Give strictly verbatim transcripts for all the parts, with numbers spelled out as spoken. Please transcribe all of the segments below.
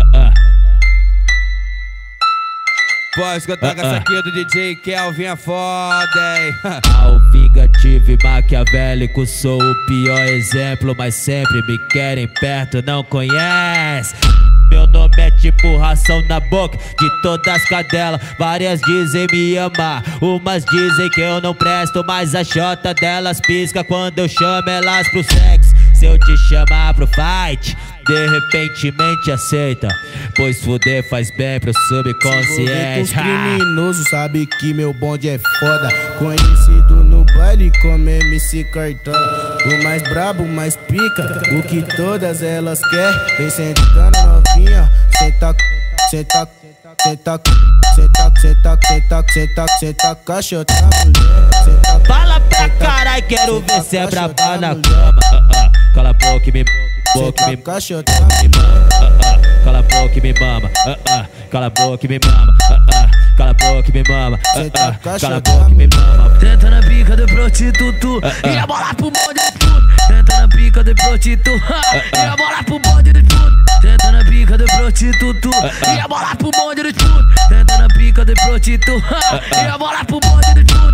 Pode escutar com essa aqui do D J Kelvin é foda, hein? Ao vingativo e maquiavélico, sou o pior exemplo, mas sempre me querem perto, não conhece. Meu nome é tipo ração na boca de todas as cadelas. Várias dizem me amar, umas dizem que eu não presto, mas a chota delas pisca quando eu chamo elas pro sexo. Se eu te chamar pro fight, de repentemente aceita, pois fuder faz bem pro subconsciente. Os criminosos sabe que meu bonde é foda, conhecido no baile como M C Cartola. O mais brabo, o mais pica, o que todas elas querem. Vem sentando novinha, senta, senta, senta, senta, senta, senta, senta, senta, cachota mulher. Fala pra carai, quero ver se é braba na cama. Cala a boca e me boca e me cachota mama. Cala a boca e me mama. Cala a boca e me mama. Cala a boca e me mama. Cala a boca e me mama. Tenta na pica de prostituto e a bola pro bonde de tudo. Tenta na pica de prostituto e a bola pro bonde de tudo. Tenta na pica de prostituto e a bola pro bonde de tudo. Tenta na pica de prostituto e a bola pro bonde de tudo.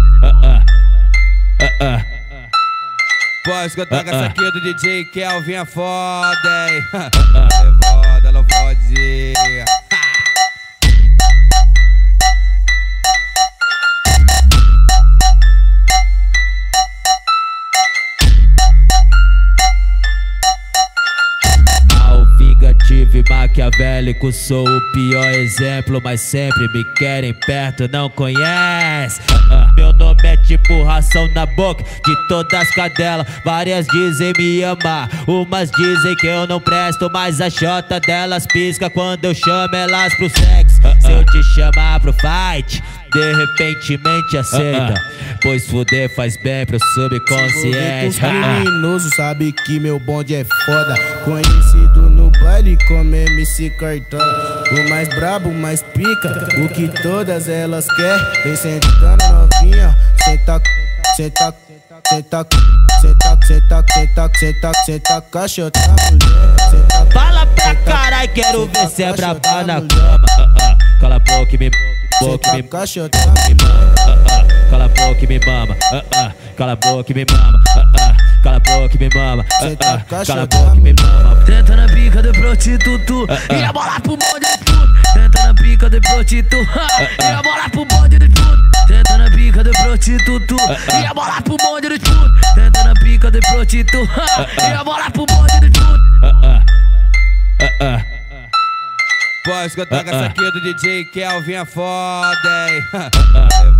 Pode escutar com essa aqui do D J Kelvin é foda, hein? Ela é foda, ela pode. Vingativo e maquiavélico, sou o pior exemplo, mas sempre me querem perto, não conhece. Meu nome é tipo ração na boca de todas as cadelas. Várias dizem me amar, umas dizem que eu não presto, mas a chota delas pisca quando eu chamo elas pro sexo. Se eu te chamar pro fight, de repentemente aceita, pois fuder faz bem pro subconsciente. Os criminosos sabe que meu bonde é foda, conhecido no baile como M C Cartola. O mais brabo, o mais pica, o que todas elas querem. Vem sentando novinha, senta, senta, senta, senta, senta, senta, senta, senta, cachota mulher. Fala pra carai, quero ver se é braba na cama. Cala a boca e me boca e me cachota mama. Cala a boca e me mama. Cala a boca e me mama. Cala a boca e me mama. Cala a boca e me mama. Tenta na pica de prostituto e a bola pro bonde de tudo. Tenta na pica de prostituto e a bola pro bonde de tudo. Tenta na pica de prostituto e a bola pro bonde de tudo. Tenta na pica de prostituto e a bola pro bonde de tudo. Pode escutar com essa aqui do D J Kelvin é foda, hein?